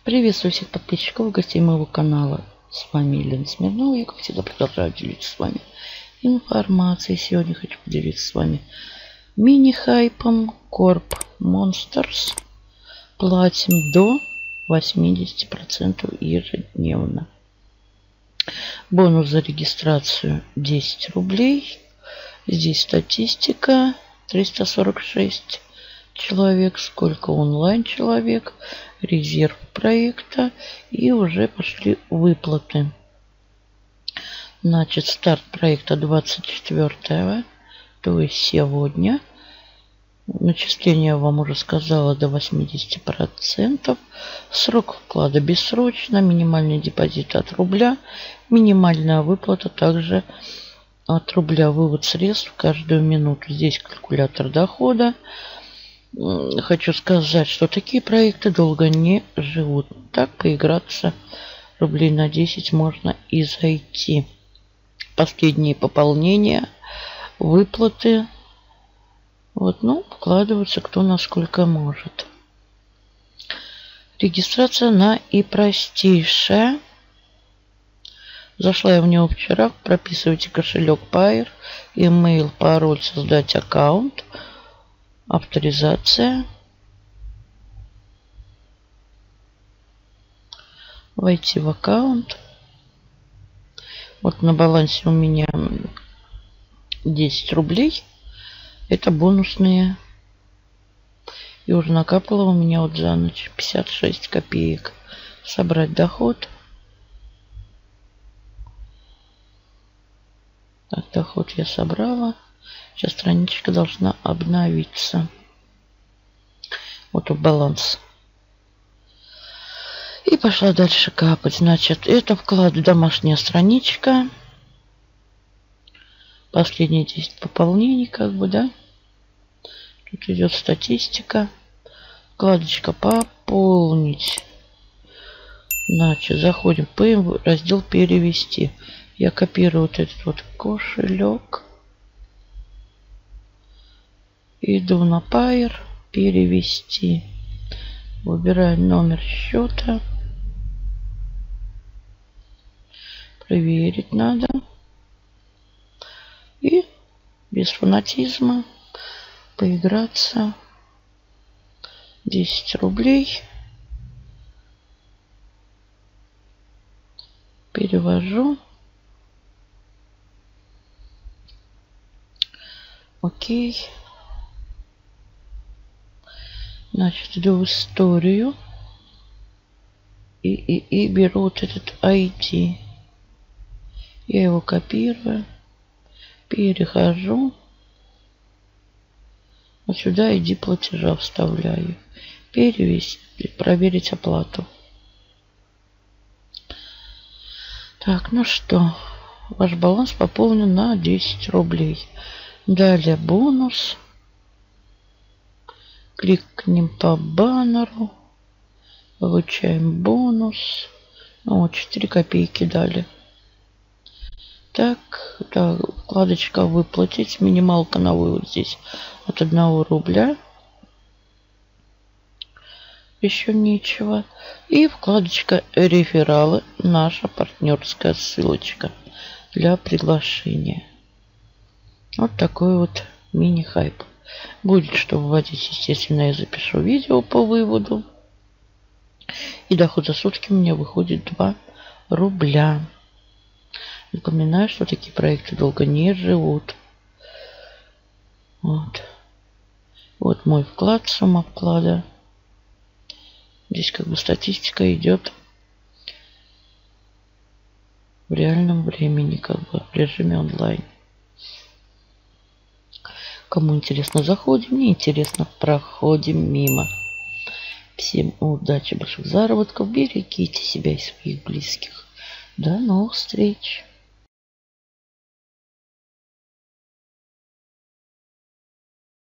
Приветствую всех подписчиков и гостей моего канала. С вами Елена Смирнова. Я, как всегда, продолжаю делиться с вами информацией. Сегодня хочу поделиться с вами мини-хайпом Corp Monsters. Платим до 80% ежедневно. Бонус за регистрацию 10 рублей. Здесь статистика 346 человек, сколько онлайн человек, резерв проекта, и уже пошли выплаты. Значит, старт проекта 24-го, то есть сегодня. Начисление, я вам уже сказала, до 80%. Срок вклада бессрочно, минимальный депозит от рубля, минимальная выплата также от рубля. Вывод средств каждую минуту. Здесь калькулятор дохода. Хочу сказать, что такие проекты долго не живут. Так поиграться рублей на 10 можно и зайти. Последние пополнения, выплаты. Вот, ну, вкладываются кто насколько может. Регистрация наипростейшая. Зашла я в него вчера. Прописывайте кошелек Payeer, email, пароль, создать аккаунт. Авторизация. Войти в аккаунт. Вот на балансе у меня 10 рублей. Это бонусные. И уже накапало у меня вот за ночь 56 копеек. Собрать доход. Так, доход я собрала. Сейчас страничка должна обновиться. Вот тут баланс. И пошла дальше капать. Значит, это вклад в домашняя страничка. Последние 10 пополнений, как бы, да. Тут идет статистика. Вкладочка пополнить. Значит, заходим в раздел перевести. Я копирую вот этот вот кошелек. Иду на Payeer, перевести. Выбираю номер счета. Проверить надо. И без фанатизма поиграться. 10 рублей. Перевожу. Окей. Значит, иду в историю и беру вот этот ID. Я его копирую, перехожу. Вот сюда ID платежа вставляю. Перевести, проверить оплату. Так, ну что, ваш баланс пополнен на 10 рублей. Далее бонус. Кликнем по баннеру. Получаем бонус. О, 4 копейки дали. Так, да, вкладочка выплатить. Минималка на вывод здесь от 1 рубля. Еще ничего. И вкладочка рефералы. Наша партнерская ссылочка для приглашения. Вот такой вот мини-хайп. Будет что вводить, естественно, я запишу видео по выводу. И доход за сутки у меня выходит 2 рубля. Напоминаю, что такие проекты долго не живут. Вот. Вот мой вклад, сумма вклада. Здесь как бы статистика идет в реальном времени, как бы в режиме онлайн. Кому интересно, заходим. Не интересно, проходим мимо. Всем удачи, больших заработков. Берегите себя и своих близких. До новых встреч.